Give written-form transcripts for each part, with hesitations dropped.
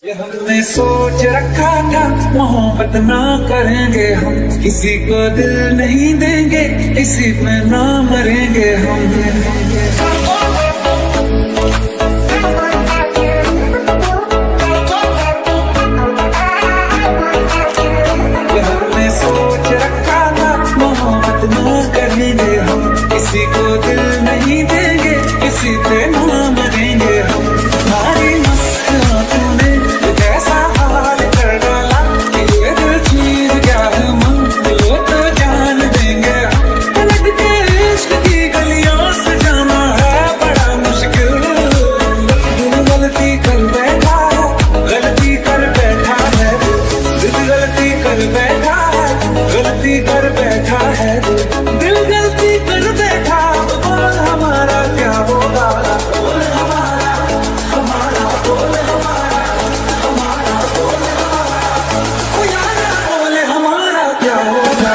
ये हमने सोच रखा था मोहब्बत ना करेंगे हम, किसी को दिल नहीं देंगे, इसी पे ना मरेंगे हम। ये हमने सोच रखा था मोहब्बत ना करेंगे हम, किसी को दिल नहीं देंगे, किसी पे ना मरेंगे हम। हमारी मस्तियों तूने कैसा हाल कर डाला, ये दिल चीज क्या है मन, ये तो जान देंगे हम। पलट के इश्क की गलियों से जाना है बड़ा मुश्किल, दिल गलती कर बैठा है, गलती कर बैठा है, दिल गलती कर बैठा है, गलती कर बैठा है, दिल गलती कर बैठा। बोल हमारा क्या होगा, बोल हमारा, हमारा बोल हमारा, हमारा बोल हमारा, ओ यारा बोल हमारा क्या होगा।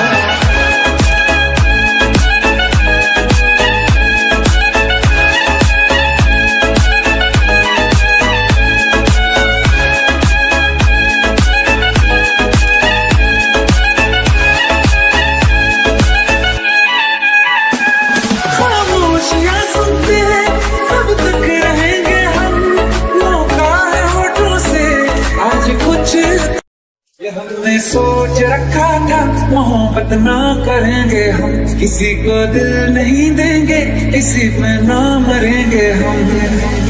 खामोशियां सुनते हैं कब तक रहेंगे हम, मौका है होठों से आज कुछ। ये हमने सोच रखा था मोहब्बत ना करेंगे हम, किसी को दिल नहीं देंगे, इसी पे ना मरेंगे हम।